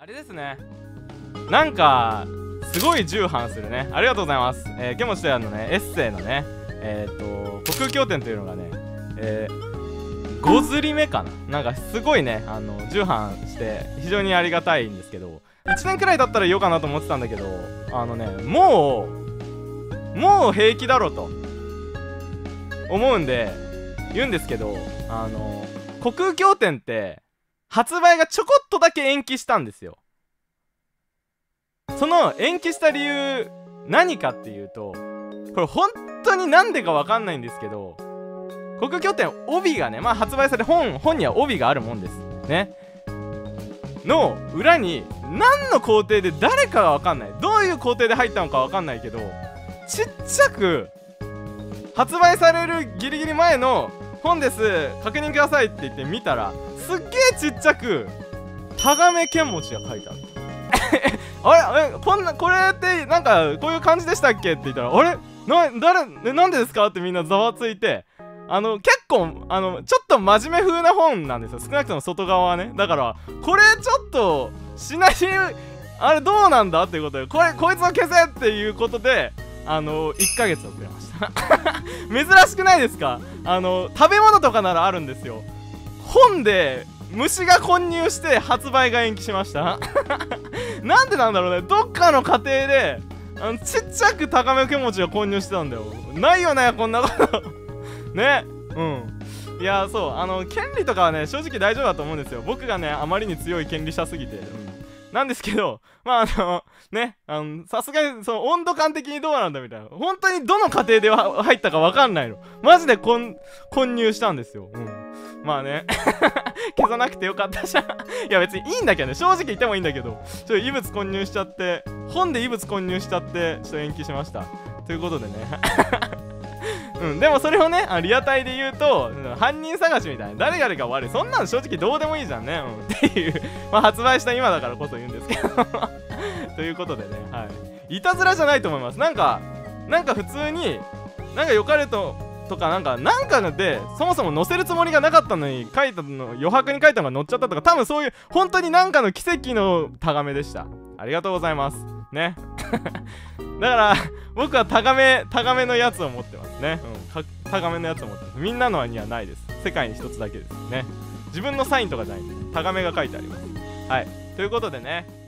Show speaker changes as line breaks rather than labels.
あれですね。なんかすごい重版するね。ありがとうございます。ケモチとやのねエッセイのね虚空経典というのがね5釣り目かな、なんかすごいね重版して非常にありがたいんですけど、1年くらい経ったら言おうかなと思ってたんだけど、もう平気だろと思うんで言うんですけど、虚空経典って発売がちょこっとだけ延期したんですよ。その延期した理由何かっていうと、これ本当になんでかわかんないんですけど、虚空経典帯がね、発売され本には帯があるもんですねの裏に何の工程で誰かがわかんない、どういう工程で入ったのかわかんないけど、ちっちゃく発売されるギリギリ前の本です確認くださいって言って見たら、すっげえちっちゃくタガメ剣持が書いてあるあれこれってなんかこういう感じでしたっけって言ったら、あれなんでですかってみんなざわついて、結構ちょっと真面目風な本なんですよ、少なくとも外側はね。だからこれちょっとシナリオあれどうなんだっていうことで、こいつを消せっていうことで1ヶ月遅れました珍しくないですか？食べ物とかならあるんですよ。本で虫が混入して発売が延期しましたなんでなんだろうね。どっかの家庭でちっちゃく高め剣持が混入してたんだよ。ないよねこんなことね。いやそう権利とかはね正直大丈夫だと思うんですよ。僕がねあまりに強い権利者すぎて、なんですけど、ね、さすがにその温度感的にどうなんだみたいな、本当にどの家庭で入ったか分かんないの。マジで混入したんですよ。まあね消さなくてよかったじゃんいや別にいいんだけどね、正直言ってもいいんだけど、ちょっと異物混入しちゃって、本で異物混入しちゃってちょっと延期しましたということでねでもそれをねリアタイで言うと犯人探しみたいな、誰々が悪い、そんなの正直どうでもいいじゃんね、っていう発売した今だからこそ言うんですけどということでね、いたずらじゃないと思います。なんか普通になんか良かれとかなんかでそもそも載せるつもりがなかったのに書いたの余白に書いたのが載っちゃったとか、多分そういう本当になんかの奇跡のタガメでした。ありがとうございますねだから僕はタガメのやつを持ってますね。タガメのやつを持ってます。みんなのにはないです。世界に一つだけですね。自分のサインとかじゃないんでタガメが書いてあります。ということでね、